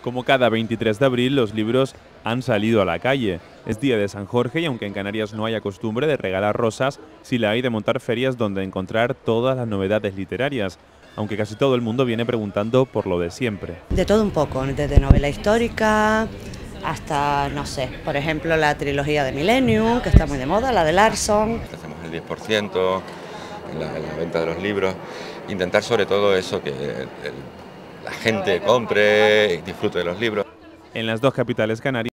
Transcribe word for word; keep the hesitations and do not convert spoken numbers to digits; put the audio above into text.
Como cada veintitrés de abril, los libros han salido a la calle. Es día de San Jorge y aunque en Canarias no haya costumbre de regalar rosas, sí la hay de montar ferias donde encontrar todas las novedades literarias, aunque casi todo el mundo viene preguntando por lo de siempre. De todo un poco, desde novela histórica hasta, no sé, por ejemplo, la trilogía de Millennium, que está muy de moda, la de Larson. Hacemos el diez por ciento en la, en la venta de los libros. Intentar sobre todo eso, que el, el, la gente compre y disfrute de los libros. En las dos capitales canarias